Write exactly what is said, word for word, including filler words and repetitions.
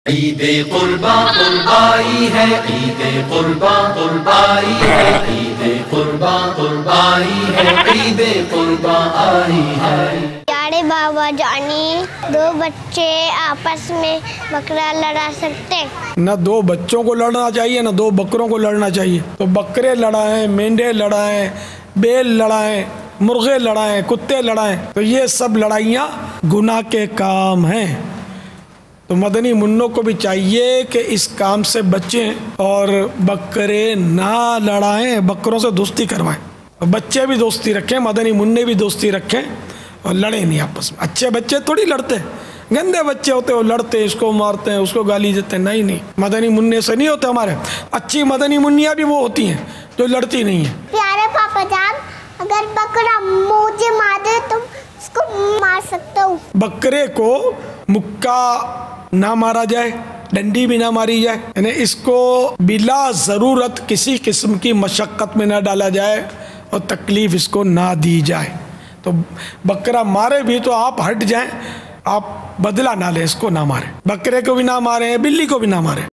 ईदे कुर्बा कुर्बाई है, ईदे कुर्बा कुर्बाई है, ईदे कुर्बा कुर्बाई है, ईदे कुर्बा आई है। यारे बाबा जानी, दो बच्चे आपस में बकरा लड़ा सकते? न दो बच्चों को लड़ना चाहिए न दो बकरों को लड़ना चाहिए। तो बकरे लड़ाएं, मेंढे लड़ाएं, बेल लड़ाएं, मुर्गे लड़ाएं, कुत्ते लड़ाएं, तो ये सब लड़ाइयाँ गुनाह के काम हैं। तो मदनी मुन्नों को भी चाहिए कि इस काम से बचें और बकरे ना लड़ाएं, बकरों से दोस्ती करवाएं। बच्चे भी दोस्ती रखें, मदनी मुन्ने भी दोस्ती रखें और लड़ें नहीं आपस में। अच्छे बच्चे थोड़ी लड़ते हैं, गंदे बच्चे होते हैं वो लड़ते, इसको मारते हैं, उसको गाली देते हैं। नहीं नहीं, मदनी मुन्ने से नहीं होते हमारे। अच्छी मदनी मुन्नियाँ भी वो होती हैं जो लड़ती नहीं है। प्यारे पापा जान, अगर बकरा मुझे मार दे तो उसको मार सकता हूँ? बकरे को मुक्का ना मारा जाए, डंडी भी ना मारी जाए, यानी इसको बिला ज़रूरत किसी किस्म की मशक्क़त में ना डाला जाए और तकलीफ़ इसको ना दी जाए। तो बकरा मारे भी तो आप हट जाएं, आप बदला ना लें, इसको ना मारें, बकरे को भी ना मारें, बिल्ली को भी ना मारें।